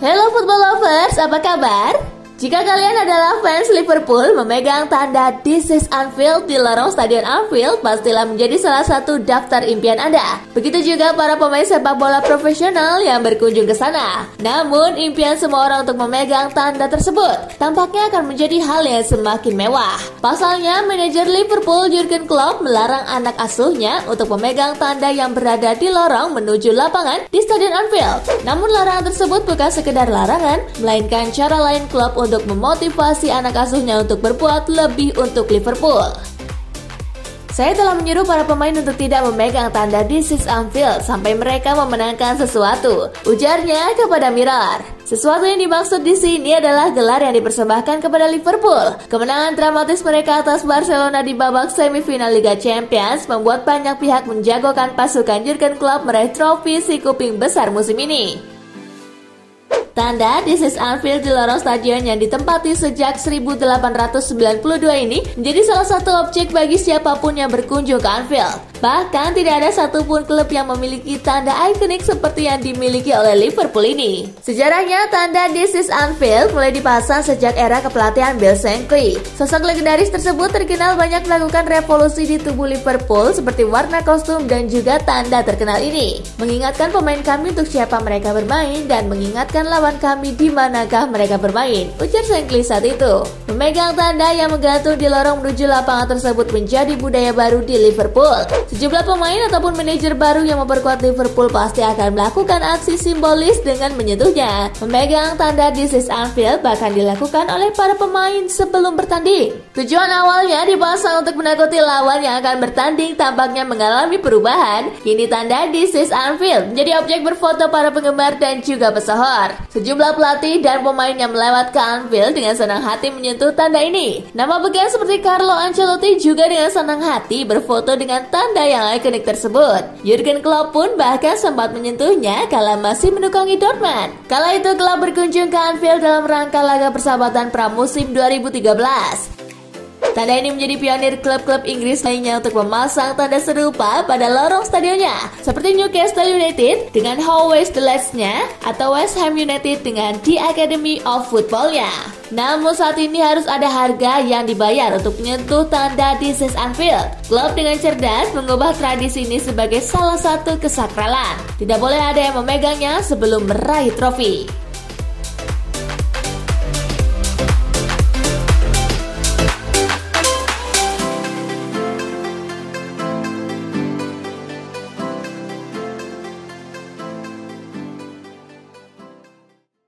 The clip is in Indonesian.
Hello football lovers, apa kabar? Jika kalian adalah fans Liverpool, memegang tanda This is Anfield di lorong Stadion Anfield pastilah menjadi salah satu daftar impian Anda. Begitu juga para pemain sepak bola profesional yang berkunjung ke sana. Namun, impian semua orang untuk memegang tanda tersebut tampaknya akan menjadi hal yang semakin mewah. Pasalnya, manajer Liverpool Jurgen Klopp melarang anak asuhnya untuk memegang tanda yang berada di lorong menuju lapangan di Stadion Anfield. Namun, larangan tersebut bukan sekedar larangan, melainkan cara lain Klopp untuk memotivasi anak asuhnya untuk berbuat lebih untuk Liverpool. Saya telah menyuruh para pemain untuk tidak memegang tanda This is Anfield sampai mereka memenangkan sesuatu, ujarnya kepada Mirror. Sesuatu yang dimaksud di sini adalah gelar yang dipersembahkan kepada Liverpool. Kemenangan dramatis mereka atas Barcelona di babak semifinal Liga Champions membuat banyak pihak menjagokan pasukan Jurgen Klopp meraih trofi si kuping besar musim ini. Tanda This is Anfield di lorong stadion yang ditempati sejak 1892 ini menjadi salah satu objek bagi siapapun yang berkunjung ke Anfield. Bahkan tidak ada satupun klub yang memiliki tanda ikonik seperti yang dimiliki oleh Liverpool ini. Sejarahnya, tanda This is Anfield mulai dipasang sejak era kepelatihan Bill Shankly. Sosok legendaris tersebut terkenal banyak melakukan revolusi di tubuh Liverpool seperti warna kostum dan juga tanda terkenal ini. Mengingatkan pemain kami untuk siapa mereka bermain dan mengingatkan lawan kami di manakah mereka bermain, ujar Shankly saat itu. Memegang tanda yang menggantung di lorong menuju lapangan tersebut menjadi budaya baru di Liverpool. Sejumlah pemain ataupun manajer baru yang memperkuat Liverpool pasti akan melakukan aksi simbolis dengan menyentuhnya. Memegang tanda This is Anfield bahkan dilakukan oleh para pemain sebelum bertanding. Tujuan awalnya dipasang untuk menakuti lawan yang akan bertanding tampaknya mengalami perubahan. Kini tanda This is Anfield menjadi objek berfoto para penggemar dan juga pesohor. Sejumlah pelatih dan pemain yang melewat ke Anfield dengan senang hati menyentuh tanda ini. Nama beken seperti Carlo Ancelotti juga dengan senang hati berfoto dengan tanda yang ikonik tersebut. Jurgen Klopp pun bahkan sempat menyentuhnya kala masih menukangi Dortmund. Kala itu Klopp berkunjung ke Anfield dalam rangka laga persahabatan pramusim 2013. Tanda ini menjadi pionir klub-klub Inggris lainnya untuk memasang tanda serupa pada lorong stadionnya, seperti Newcastle United dengan How West the Lads-nya atau West Ham United dengan The Academy of Football-nya. Namun saat ini harus ada harga yang dibayar untuk menyentuh tanda This is Anfield. Klopp dengan cerdas mengubah tradisi ini sebagai salah satu kesakralan. Tidak boleh ada yang memegangnya sebelum meraih trofi.